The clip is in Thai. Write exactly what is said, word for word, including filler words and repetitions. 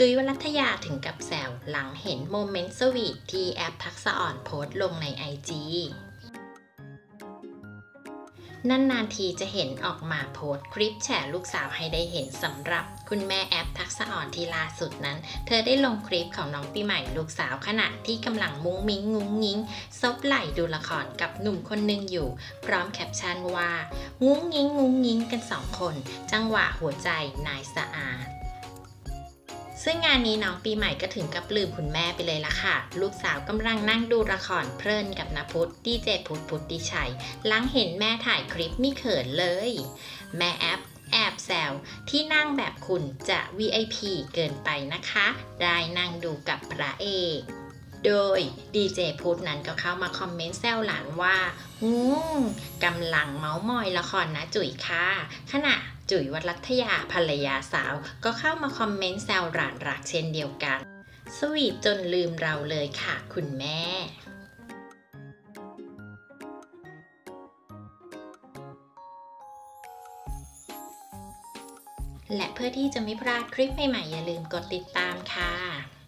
จุ๋ยวรัตยาถึงกับแซวหลังเห็นโมเมนต์สวีทที่แอปทักษะอ่อนโพสต์ลงในไอจีนานๆทีจะเห็นออกมาโพสต์คลิปแฉลูกสาวให้ได้เห็นสำหรับคุณแม่แอปทักษะอ่อนที่ล่าสุดนั้นเธอได้ลงคลิปของน้องปีใหม่ลูกสาวขณะที่กำลังมุ้งมิ้งงุ้งงิ้งซบไหล่ดูละครกับหนุ่มคนหนึ่งอยู่พร้อมแคปชั่นว่างุ้งงิ้งงุ้งงิ้งกันสองคนจังหวะหัวใจนายสะอาดซึ่งงานนี้น้องปีใหม่ก็ถึงกับลืมคุณแม่ไปเลยล่ะค่ะลูกสาวกำลังนั่งดูละครเพลินกับณพุทธดีเจพุทธพุทธิชัยหลังเห็นแม่ถ่ายคลิปไม่เขินเลยแม่แอปแอบแซวที่นั่งแบบคุณจะ วี ไอ พี เกินไปนะคะได้นั่งดูกับพระเอกโดยดีเจพุทธนั้นก็เข้ามาคอมเมนต์แซวหลานว่าอืมกำลังเมาส์มอยละครนะจุ๋ยค่ะขณะจุ๋ยวรัตยาภรรยาสาวก็เข้ามาคอมเมนต์แซวหลานรักเช่นเดียวกันสวีทจนลืมเราเลยค่ะคุณแม่และเพื่อที่จะไม่พลาดคลิปใหม่ๆอย่าลืมกดติดตามค่ะ